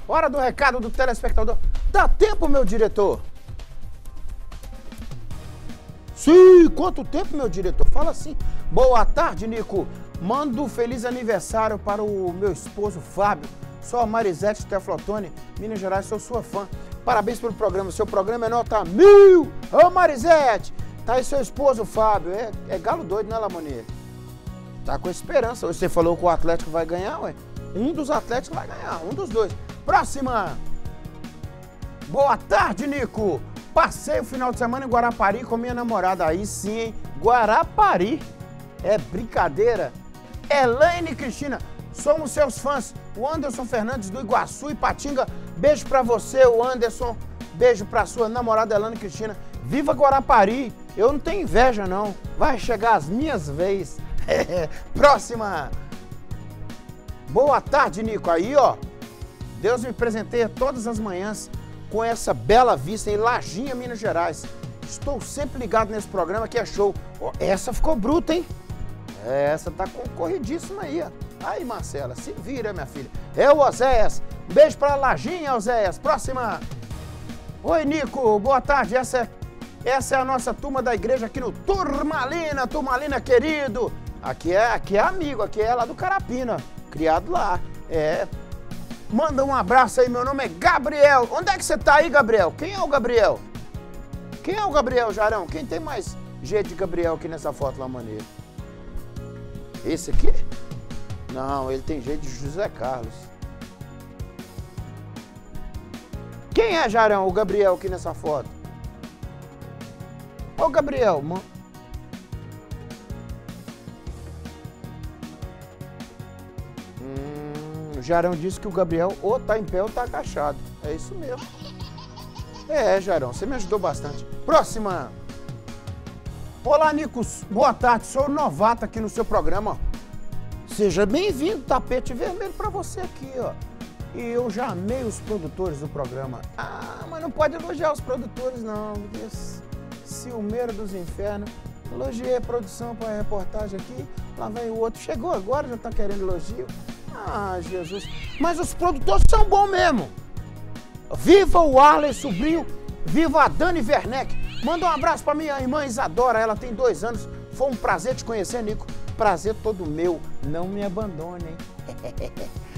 Hora do recado do telespectador. Dá tempo, meu diretor? Sim, quanto tempo, meu diretor? Fala assim. Boa tarde, Nico. Mando um feliz aniversário para o meu esposo, Fábio. Sou a Marisete Teflotone, Minas Gerais, sou sua fã. Parabéns pelo programa, seu programa é nota 1000. Ô, Marisete, tá aí seu esposo, Fábio. É galo doido, né, Lamonier? Tá com esperança. Hoje você falou que o Atlético vai ganhar, ué? Um dos Atléticos vai ganhar, um dos dois. Próxima. Boa tarde, Nico. Passei o final de semana em Guarapari com minha namorada. Aí sim, hein? Guarapari. É brincadeira. Elaine e Cristina, somos seus fãs. O Anderson Fernandes do Iguaçu e Patinga. Beijo pra você, o Anderson. Beijo pra sua namorada Elaine e Cristina. Viva Guarapari. Eu não tenho inveja, não. Vai chegar as minhas vezes. Próxima. Boa tarde, Nico. Aí, ó. Deus me presenteia todas as manhãs com essa bela vista em Lajinha, Minas Gerais. Estou sempre ligado nesse programa que é show. Oh, essa ficou bruta, hein? Essa tá concorridíssima aí, ó. Aí, Marcela, se vira, minha filha. É o Oséias. Um beijo pra Lajinha, Oséias. Próxima. Oi, Nico. Boa tarde. Essa é a nossa turma da igreja aqui no Turmalina. Turmalina, querido. Aqui é amigo, aqui é lá do Carapina. Criado lá. Manda um abraço aí, meu nome é Gabriel. Onde é que você tá aí, Gabriel? Quem é o Gabriel? Quem é o Gabriel, Jarão? Quem tem mais jeito de Gabriel aqui nessa foto lá, maneiro? Esse aqui? Não, ele tem jeito de José Carlos. Quem é, Jarão, o Gabriel aqui nessa foto? Ô, Gabriel, mano. O Jarão disse que o Gabriel ou tá em pé ou tá agachado. É isso mesmo. Jarão, você me ajudou bastante. Próxima. Olá, Nico. Boa tarde. Sou novato aqui no seu programa. Seja bem-vindo. Tapete vermelho pra você aqui, ó. E eu já amei os produtores do programa. Ah, mas não pode elogiar os produtores, não. Ciumeiro dos infernos. Elogiei a produção para a reportagem aqui. Lá vem o outro. Chegou agora, já tá querendo elogio. Ah, Jesus. Mas os produtores são bons mesmo. Viva o Arley Sobrinho. Viva a Dani Werneck. Manda um abraço pra minha irmã Isadora. Ela tem 2 anos. Foi um prazer te conhecer, Nico. Prazer todo meu. Não me abandone, hein?